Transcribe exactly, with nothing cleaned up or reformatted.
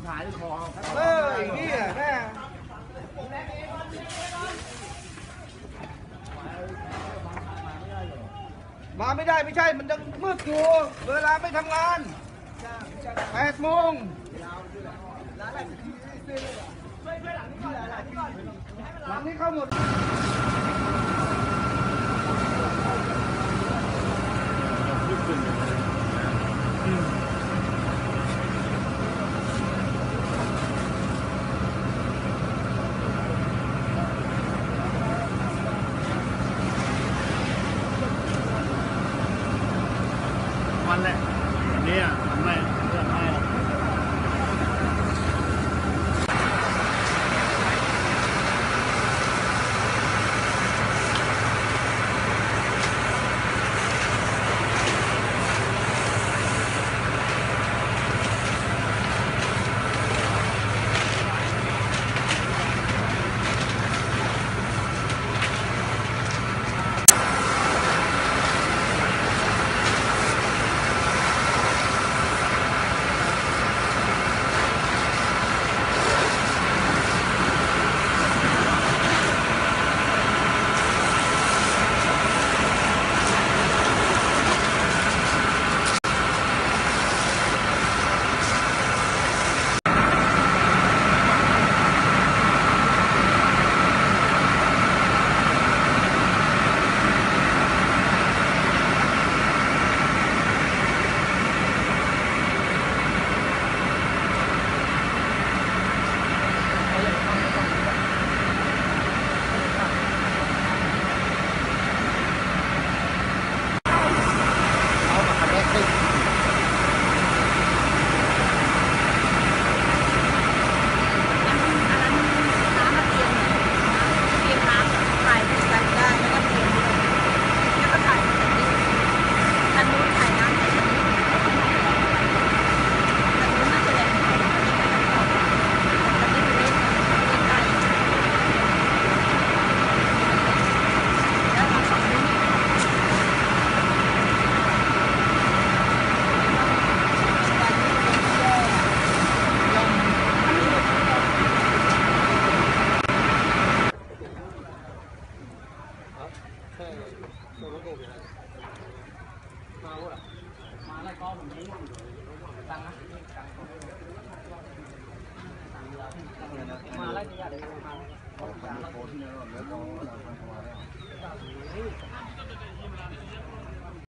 ขายคอเออไอ้นี่แม่มาไม่ได้ไม่ใช่มันยังมืดอยู่เวลาไม่ทำงานแปดโมงหลังนี้เข้าหมดวันแหละวันนี้อ่ะไม่เรื่องไม่หรอกมาไล่ก้อผมนี้ตังนะมาไล่ที่ยาเดี๋ยวมา